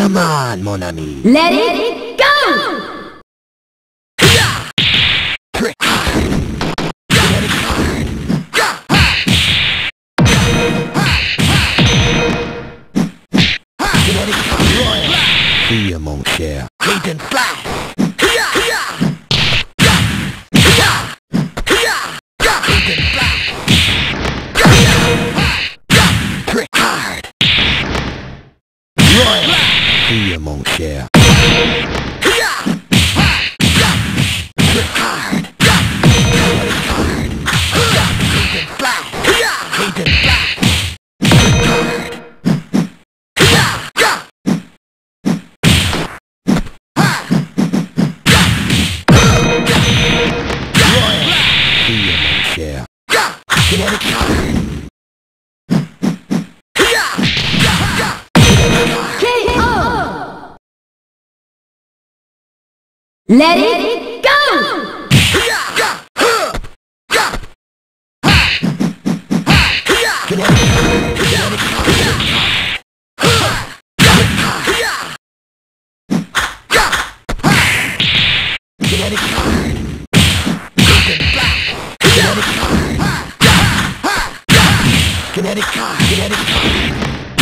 Come on, mon ami. Let it go! Trick hard. Kinetic hard. Kinetic hard. See ya, mon cher. Cajun flash. Cajun flash. Trick hard. Royal. See ya, mon cher. Trick hard. Kinetic hard. Cajun flash. Cajun flash. Trick hard. Yeah. Kinetic hard. KO! Let it go! Kinetic hard. Cajun flash. Kinetic hard. Kinetic hard. Kinetic hard.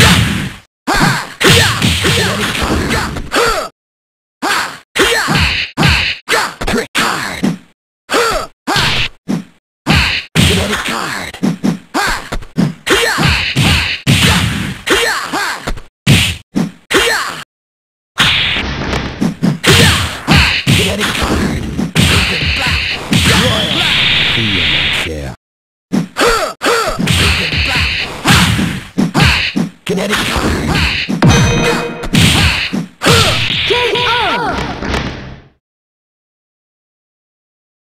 Kinetic hard. Trick hard. Kinetic hard. Kinetic hard. Cajun flash. Royal. See ya, mon cher. Cajun flash. Kinetic hard.